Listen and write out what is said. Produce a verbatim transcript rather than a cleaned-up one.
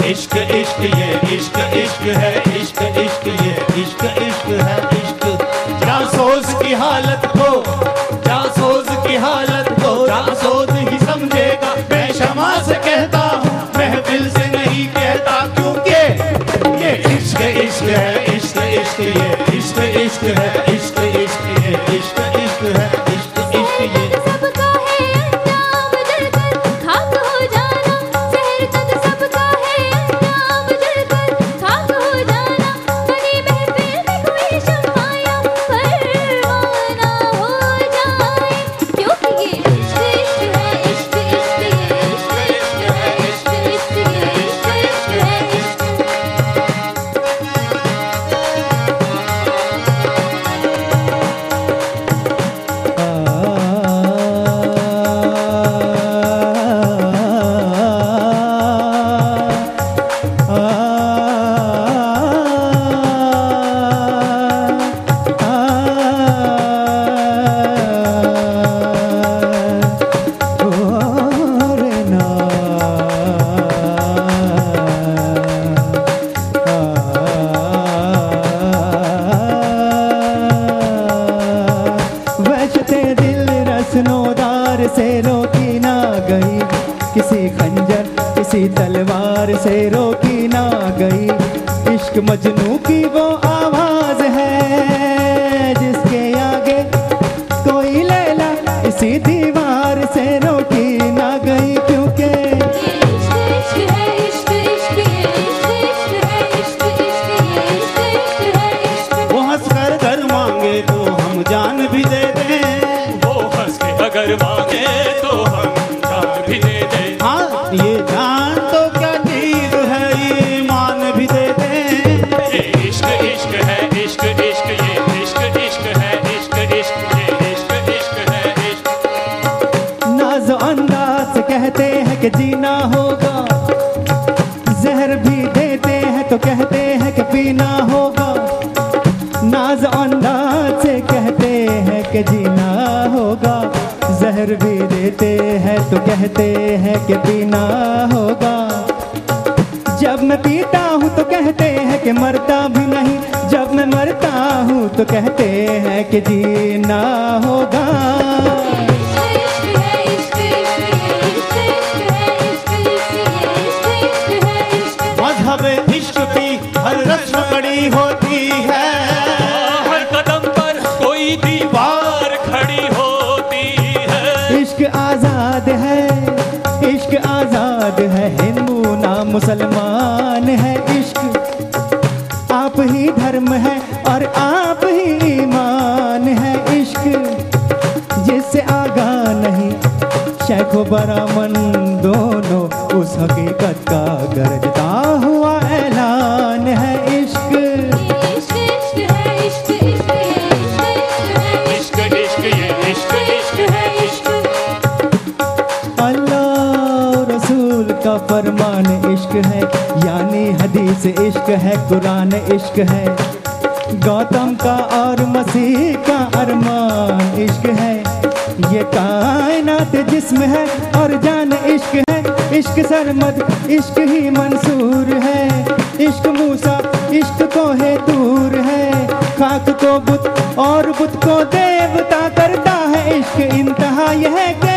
इश्क इश्क ये इश्क इश्क है, इश्क इश्क ये इश्क इश्क है इश्क। जासूस की हालत को, जासूस की हालत को जासूस ही समझेगा। मैं शमा से कहता हूँ, महफिल से नहीं कहता, क्योंकि ये इश्क इश्क है, इश्क इश्क ये इश्क इश्क है, इश्क इश्क ये इश्क इश्क है, इश्क इश्क ये। सबका है अंजाम जलकर खाक हो जाना, शहर तक सबका है अंजाम जलकर खाक हो जाना। बनी महफिल में कोई शमाया परवाना हो जाए, क्योंकि ये इश्क इश्क है, इश्क इश्क ये इश्क इश्क है, इश्क इश्क ये इश्क इश्क है इश्क। वहशते दिल रस्नोदार से रोकी ना गई, किसी खंजर किसी तलवार से रोकी ना गई। इश्क मजनू की वो आवाज है जिसके आगे कोई लैला इसी दीवार से रोकी ना गई, क्योंकि इश्क इश्क है, इश्क इश्क ये इश्क इश्क है, इश्क इश्क ये इश्क इश्क है इश्क। वो हंस कर घर मांगे तो हम जान भी दे दें, वो हंस के अगर मांगे तो हम जान भी दे दे। हाँ ये जान तो क्या चीज है, ईमान भी दे दें। ये इश्क इश्क है, इश्क इश्क ये इश्क इश्क है, इश्क इश्क ये इश्क इश्क है इश्क। नाज़ो अंदाज से कहते हैं कि जीना होगा, जहर भी देते हैं तो कहते हैं कि पीना होगा। नाज़ो अंदाज से कहते हैं कि जीना होगा, जहर भी देते हैं तो कहते हैं कि पीना होगा। जब मैं पीता हूँ तो कहते हैं कि मरता भी नहीं, जब मैं मरता हूँ तो कहते हैं कि जीना होगा। इश्क इश्क है, इश्क इश्क ये इश्क इश्क है, इश्क इश्क ये इश्क इश्क है इश्क। मजहब इश्क की हर रस्म बड़ी होती है, हर कदम पर कोई दीवार खड़ी होती है। इश्क आजाद है, इश्क आजाद है, हिंदू ना मुसलमान है। इश्क आप ही धर्म है और आप ही ईमान है। इश्क जिससे आगा नहीं शेखो बरामन दोनों, उस हकीकत का गरजता हुआ ऐलान है। इश्क इश्क इश्क है, इश्क इश्क ये इश्क इश्क है इश्क इश्क ये इश्क इश्क है इश्क। अल्लाह रसूल का फरमान इश्क है, यानी हदीस इश्क है, कुरान इश्क है। गौतम का और मसीह का अरमान इश्क है, ये कायनात जिस्म है और जान इश्क है। इश्क सरमद इश्क ही मंसूर है, इश्क मूसा इश्क को है दूर है। खाक को बुत और बुत को देवता करता है इश्क, इंतहा यह है कि